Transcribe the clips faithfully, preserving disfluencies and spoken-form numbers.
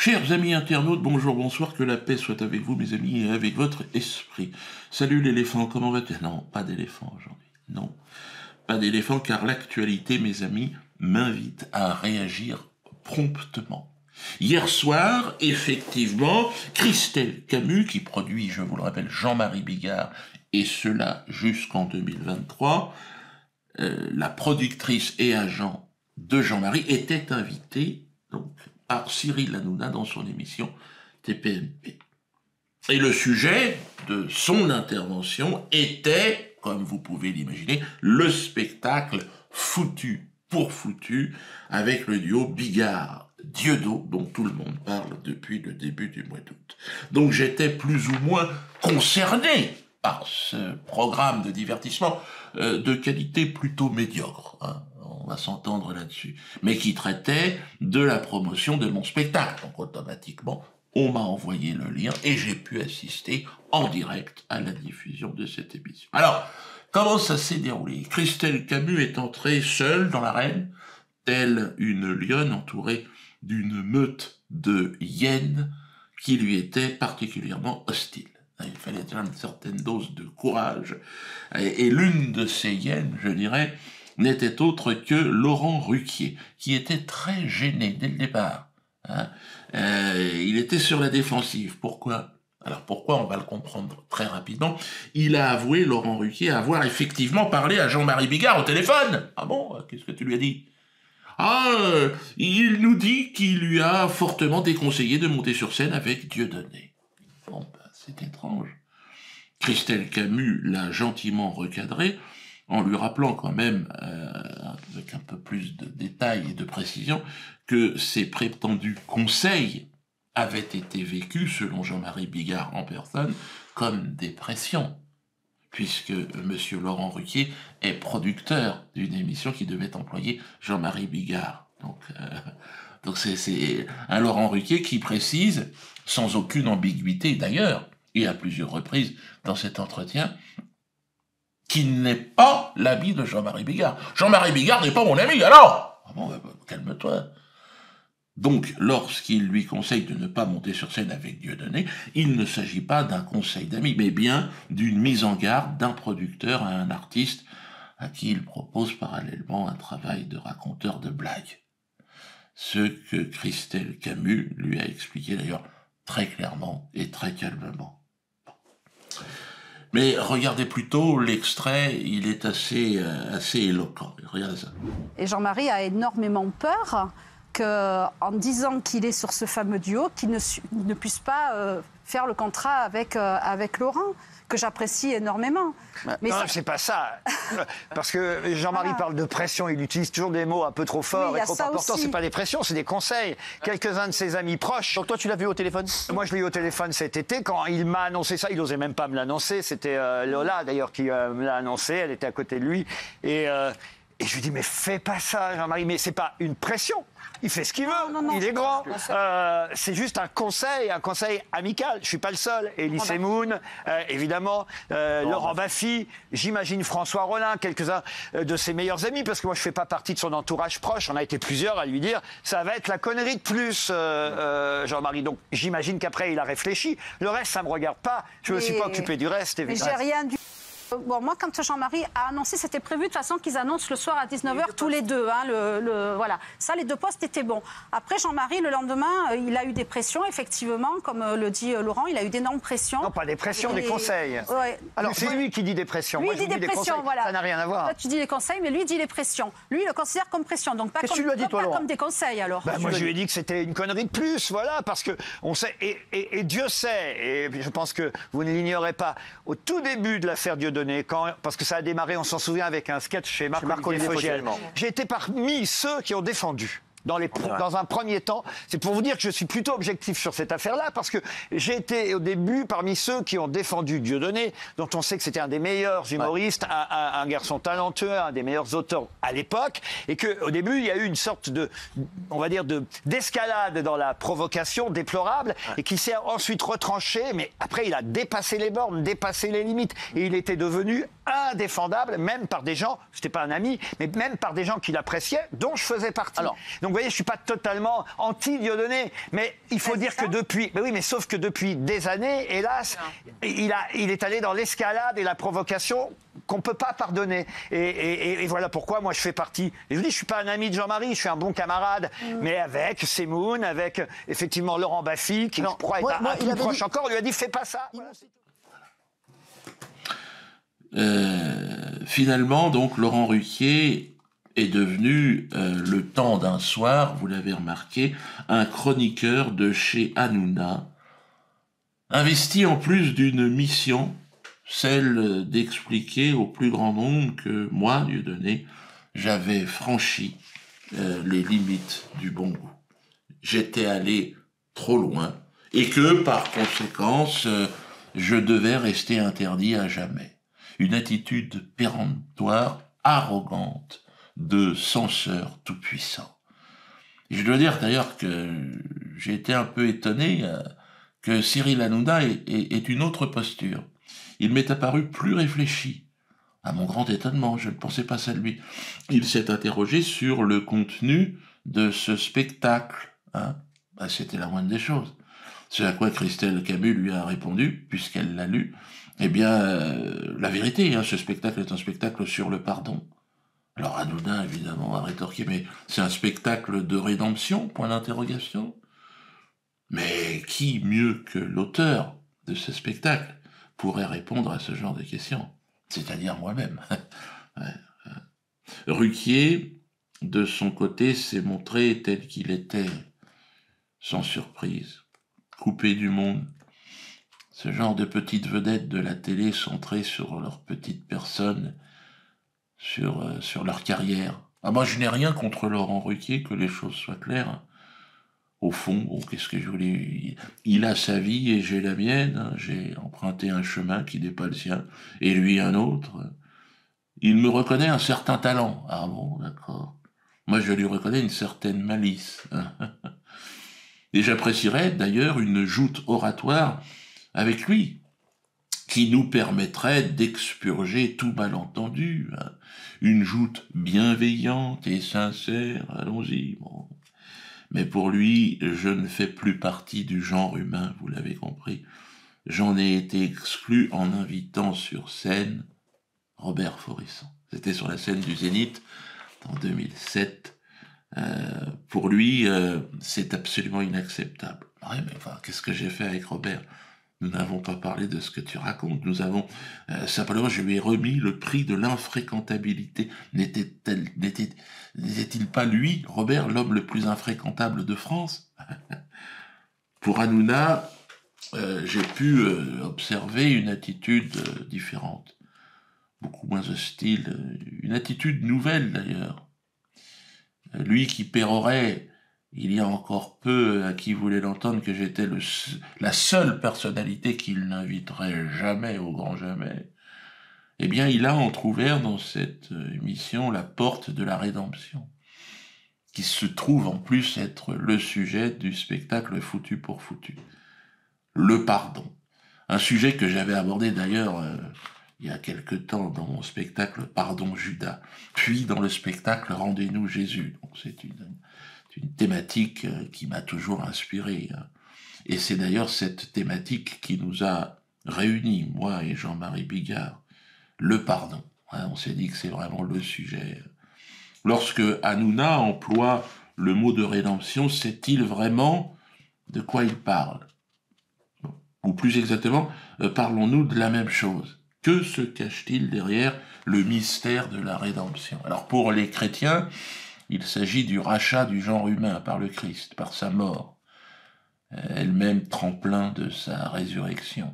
Chers amis internautes, bonjour, bonsoir, que la paix soit avec vous, mes amis, et avec votre esprit. Salut l'éléphant, comment vas-tu? Non, pas d'éléphant aujourd'hui, non. Pas d'éléphant, car l'actualité, mes amis, m'invite à réagir promptement. Hier soir, effectivement, Christelle Camus, qui produit, je vous le rappelle, Jean-Marie Bigard, et cela jusqu'en deux mille vingt-trois, euh, la productrice et agent de Jean-Marie, était invitée, donc, par Cyril Hanouna dans son émission T P M P. Et le sujet de son intervention était, comme vous pouvez l'imaginer, le spectacle Foutu pour Foutu avec le duo Bigard-Dieudo, dont tout le monde parle depuis le début du mois d'août. Donc j'étais plus ou moins concerné par ce programme de divertissement euh, de qualité plutôt médiocre, hein. On va s'entendre là-dessus, mais qui traitait de la promotion de mon spectacle. Donc automatiquement, on m'a envoyé le lien et j'ai pu assister en direct à la diffusion de cette émission. Alors, comment ça s'est déroulé? Christelle Camus est entrée seule dans l'arène, telle une lionne entourée d'une meute de hyènes qui lui était particulièrement hostile. Il fallait déjà une certaine dose de courage. Et, et l'une de ces hyènes, je dirais, n'était autre que Laurent Ruquier, qui était très gêné dès le départ. Hein. Euh, il était sur la défensive. Pourquoi? Alors pourquoi? On va le comprendre très rapidement. Il a avoué, Laurent Ruquier, avoir effectivement parlé à Jean-Marie Bigard au téléphone. Ah bon? Qu'est-ce que tu lui as dit? Ah, euh, il nous dit qu'il lui a fortement déconseillé de monter sur scène avec Dieudonné. Bon, ben, c'est étrange. Christelle Camus l'a gentiment recadré, en lui rappelant quand même, euh, avec un peu plus de détails et de précision, que ses prétendus conseils avaient été vécus, selon Jean-Marie Bigard en personne, comme des pressions, puisque M. Laurent Ruquier est producteur d'une émission qui devait employer Jean-Marie Bigard. Donc, euh, donc c'est, c'est un Laurent Ruquier qui précise, sans aucune ambiguïté d'ailleurs, et à plusieurs reprises dans cet entretien, qu'il n'est pas l'ami de Jean-Marie Bigard. Jean-Marie Bigard n'est pas mon ami, alors ah bon, bah, bah, calme-toi. Donc, lorsqu'il lui conseille de ne pas monter sur scène avec Dieudonné, il ne s'agit pas d'un conseil d'amis, mais bien d'une mise en garde d'un producteur à un artiste à qui il propose parallèlement un travail de raconteur de blagues. Ce que Christelle Camus lui a expliqué d'ailleurs très clairement et très calmement. Mais regardez plutôt l'extrait, il est assez, euh, assez éloquent. Regardez ça. Et Jean-Marie a énormément peur qu'en disant qu'il est sur ce fameux duo, qu'il ne, ne puisse pas euh, faire le contrat avec, euh, avec Laurent, que j'apprécie énormément. Mais non, ça... c'est pas ça. Parce que Jean-Marie voilà. parle de pression, il utilise toujours des mots un peu trop forts oui, et trop importants. C'est pas des pressions, c'est des conseils. Quelques-uns de ses amis proches. Donc toi, tu l'as vu au téléphone? Moi, je l'ai eu au téléphone cet été. Quand il m'a annoncé ça, il n'osait même pas me l'annoncer. C'était euh, Lola, d'ailleurs, qui euh, me l'a annoncé. Elle était à côté de lui. Et, euh, et je lui dis, mais fais pas ça, Jean-Marie. Mais c'est pas une pression. Il fait ce qu'il veut, non, non, non, il est grand. Euh, c'est juste un conseil, un conseil amical. Je suis pas le seul. Elie Semoun, euh, évidemment, euh, Laurent, Laurent Baffy, j'imagine François Rollin, quelques-uns de ses meilleurs amis, parce que moi je fais pas partie de son entourage proche. On a été plusieurs à lui dire, ça va être la connerie de plus, euh, euh, Jean-Marie. Donc j'imagine qu'après il a réfléchi. Le reste, ça me regarde pas. Je me suis pas occupé du reste, évidemment. Mais j'ai rien du... Bon, moi, quand Jean-Marie a annoncé, c'était prévu de toute façon qu'ils annoncent le soir à dix-neuf heures tous les deux. Hein, le, le, voilà. Ça, les deux postes étaient bons. Après, Jean-Marie, le lendemain, euh, il a eu des pressions, effectivement, comme euh, le dit euh, Laurent, il a eu d'énormes pressions. Non, pas des pressions, et... des conseils. Ouais. Alors, c'est lui qui dit des pressions. Lui, moi, il je dit des, des pressions, conseils. voilà. Ça n'a rien à voir. Toi, tu dis les conseils, mais lui, il dit les pressions. Lui, il le considère comme pression, donc pas, comme, tu lui as dit, toi, pas comme des conseils, alors. Bah, moi, je lui ai dit que c'était une connerie de plus, voilà, parce que on sait, et, et, et Dieu sait, et je pense que vous ne l'ignorez pas, au tout début de l'affaire Dieudonné, quand, parce que ça a démarré, on s'en souvient, avec un sketch chez Marc-Olivier Fogiel. J'ai été parmi ceux qui ont défendu. Dans, les, dans un premier temps, c'est pour vous dire que je suis plutôt objectif sur cette affaire-là, parce que j'ai été au début parmi ceux qui ont défendu Dieudonné, dont on sait que c'était un des meilleurs humoristes, ouais. un, un, un garçon talentueux, un des meilleurs auteurs à l'époque, et qu'au début, il y a eu une sorte de, on va dire, de, d'escalade dans la provocation déplorable, ouais. et qui s'est ensuite retranché, mais après, il a dépassé les bornes, dépassé les limites, et il était devenu indéfendable, même par des gens, c'était pas un ami, mais même par des gens qui l'appréciaient, dont je faisais partie. Alors, donc, vous voyez, je suis pas totalement anti-Dieudonné, mais il faut Ben, dire c'est que ça. depuis, mais oui, mais sauf que depuis des années, hélas, il a, il est allé dans l'escalade et la provocation qu'on peut pas pardonner. Et, et, et voilà pourquoi moi je fais partie. Et je vous dis, je suis pas un ami de Jean-Marie, je suis un bon camarade, Mm. mais avec Semoun, avec effectivement Laurent Baffy, qui Alors, je crois est moi- un, moi, un il plus avait proche dit- encore, lui a dit fais pas ça. Voilà, c'est tout. Euh, finalement, donc, Laurent Ruquier est devenu, euh, le temps d'un soir, vous l'avez remarqué, un chroniqueur de chez Hanouna, investi en plus d'une mission, celle d'expliquer au plus grand nombre que moi, Dieudonné, j'avais franchi euh, les limites du bon goût. J'étais allé trop loin, et que, par conséquence, euh, je devais rester interdit à jamais. Une attitude péremptoire, arrogante, de censeur tout-puissant. Et je dois dire d'ailleurs que j'ai été un peu étonné euh, que Cyril Hanouna ait, ait, ait une autre posture. Il m'est apparu plus réfléchi. À mon grand étonnement, je ne pensais pas ça de lui. Il s'est interrogé sur le contenu de ce spectacle. Hein. Ben, c'était la moindre des choses. Ce à quoi Christelle Camus lui a répondu, puisqu'elle l'a lu, eh bien, euh, la vérité, hein, ce spectacle est un spectacle sur le pardon. Alors Hanouna, évidemment, a rétorqué, mais c'est un spectacle de rédemption, point d'interrogation. Mais qui, mieux que l'auteur de ce spectacle, pourrait répondre à ce genre de questions? C'est-à-dire moi-même. Ruquier, de son côté, s'est montré tel qu'il était, sans surprise, coupé du monde. Ce genre de petites vedettes de la télé centrées sur leur petite personne, sur, euh, sur leur carrière. Ah, moi, je n'ai rien contre Laurent Ruquier, que les choses soient claires. Au fond, bon, qu'est-ce que je voulais... Il a sa vie et j'ai la mienne. Hein. J'ai emprunté un chemin qui n'est pas le sien, et lui un autre. Il me reconnaît un certain talent. Ah bon, d'accord. Moi, je lui reconnais une certaine malice. Et j'apprécierais d'ailleurs une joute oratoire avec lui, qui nous permettrait d'expurger tout malentendu. Hein. Une joute bienveillante et sincère, allons-y. Bon. Mais pour lui, je ne fais plus partie du genre humain, vous l'avez compris. J'en ai été exclu en invitant sur scène Robert Faurisson. C'était sur la scène du Zénith en deux mille sept. Euh, pour lui, euh, c'est absolument inacceptable. Oui, mais enfin, qu'est-ce que j'ai fait avec Robert? Nous n'avons pas parlé de ce que tu racontes. Nous avons euh, simplement, je lui ai remis le prix de l'infréquentabilité. N'était-il n'était, n'était-il pas lui, Robert, l'homme le plus infréquentable de France? Pour Hanouna, euh, j'ai pu euh, observer une attitude euh, différente, beaucoup moins hostile, euh, une attitude nouvelle d'ailleurs. Euh, lui qui pérorait il y a encore peu à qui voulait l'entendre que j'étais le, la seule personnalité qu'il n'inviterait jamais au grand jamais, eh bien il a entrouvert dans cette émission la porte de la rédemption, qui se trouve en plus être le sujet du spectacle Foutu pour Foutu. Le pardon. Un sujet que j'avais abordé d'ailleurs euh, il y a quelque temps dans mon spectacle Pardon Judas, puis dans le spectacle Rendez-nous Jésus. Donc c'est une... une thématique qui m'a toujours inspiré. Et c'est d'ailleurs cette thématique qui nous a réunis, moi et Jean-Marie Bigard. Le pardon. On s'est dit que c'est vraiment le sujet. Lorsque Hanouna emploie le mot de rédemption, sait-il vraiment de quoi il parle? Ou plus exactement, parlons-nous de la même chose? Que se cache-t-il derrière le mystère de la rédemption? Alors pour les chrétiens, il s'agit du rachat du genre humain par le Christ, par sa mort, elle-même tremplin de sa résurrection.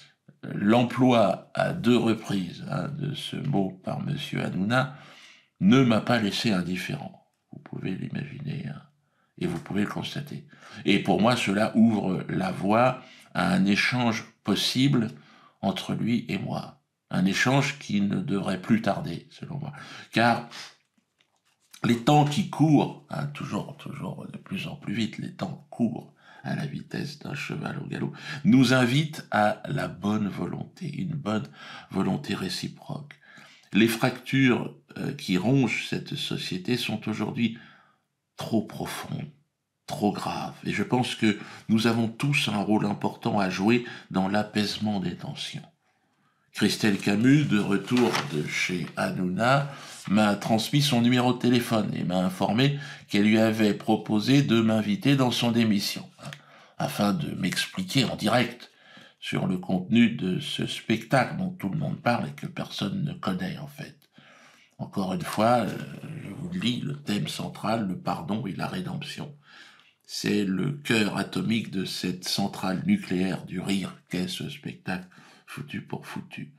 L'emploi à deux reprises hein, de ce mot par M. Hanouna ne m'a pas laissé indifférent. Vous pouvez l'imaginer hein, et vous pouvez le constater. Et pour moi, cela ouvre la voie à un échange possible entre lui et moi. Un échange qui ne devrait plus tarder, selon moi. Car les temps qui courent, hein, toujours, toujours de plus en plus vite, les temps courent à la vitesse d'un cheval au galop, nous invitent à la bonne volonté, une bonne volonté réciproque. Les fractures euh, qui rongent cette société sont aujourd'hui trop profonde, trop grave. Et je pense que nous avons tous un rôle important à jouer dans l'apaisement des tensions. Christelle Camus, de retour de chez Hanouna, m'a transmis son numéro de téléphone et m'a informé qu'elle lui avait proposé de m'inviter dans son émission, hein, afin de m'expliquer en direct sur le contenu de ce spectacle dont tout le monde parle et que personne ne connaît en fait. Encore une fois, euh, je vous le dis, le thème central, le pardon et la rédemption. C'est le cœur atomique de cette centrale nucléaire du rire qu'est ce spectacle foutu pour foutu.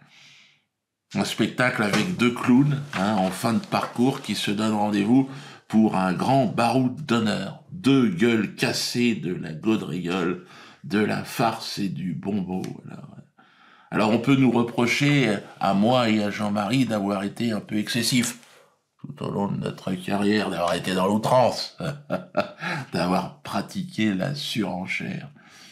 Un spectacle avec deux clowns hein, en fin de parcours qui se donnent rendez-vous pour un grand baroud d'honneur. Deux gueules cassées de la gaudriole, de la farce et du bon mot. Alors, alors on peut nous reprocher, à moi et à Jean-Marie, d'avoir été un peu excessifs tout au long de notre carrière, d'avoir été dans l'outrance, d'avoir pratiqué la surenchère.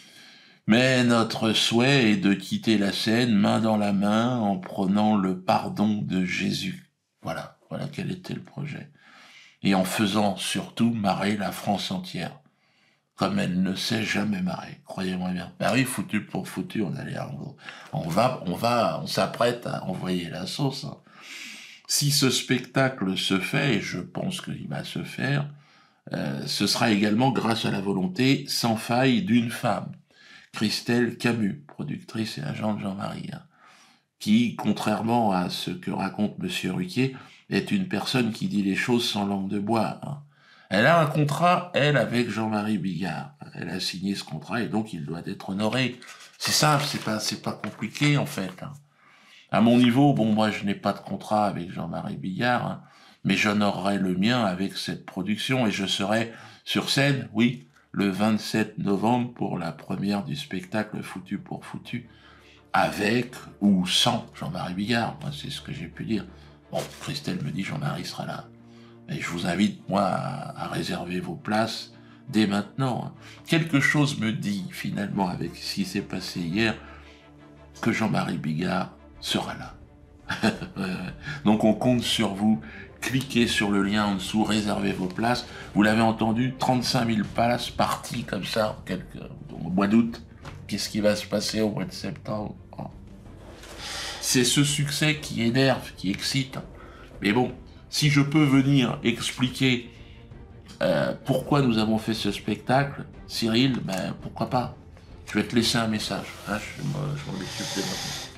Mais notre souhait est de quitter la scène main dans la main en prenant le pardon de Jésus. Voilà, voilà quel était le projet. Et en faisant surtout marrer la France entière, comme elle ne s'est jamais marrer, croyez-moi bien. Ben oui, foutu pour foutu, on allait, on va, on va, on s'apprête à envoyer la sauce. Hein. Si ce spectacle se fait, et je pense qu'il va se faire, euh, ce sera également grâce à la volonté sans faille d'une femme, Christelle Camus, productrice et agent de Jean-Marie, hein, qui, contrairement à ce que raconte Monsieur Ruquier, est une personne qui dit les choses sans langue de bois. Hein. Elle a un contrat, elle, avec Jean-Marie Bigard. Elle a signé ce contrat et donc il doit être honoré. C'est simple, c'est pas, c'est pas compliqué en fait. Hein. À mon niveau, bon, moi je n'ai pas de contrat avec Jean-Marie Bigard, hein, mais j'honorerai le mien avec cette production et je serai sur scène, oui, le vingt-sept novembre pour la première du spectacle Foutu pour Foutu, avec ou sans Jean-Marie Bigard. Moi, c'est ce que j'ai pu dire. Bon, Christelle me dit Jean-Marie sera là. Et je vous invite, moi, à, à réserver vos places dès maintenant. Quelque chose me dit, finalement, avec ce qui s'est passé hier, que Jean-Marie Bigard sera là. Donc on compte sur vous. Cliquez sur le lien en dessous, réservez vos places. Vous l'avez entendu, trente-cinq mille places parties comme ça quelques, au mois d'août. Qu'est-ce qui va se passer au mois de septembre? C'est ce succès qui énerve, qui excite. Mais bon, si je peux venir expliquer euh, pourquoi nous avons fait ce spectacle, Cyril, ben pourquoi pas? Je vais te laisser un message. Hein, je, je m'en occupe dès maintenant.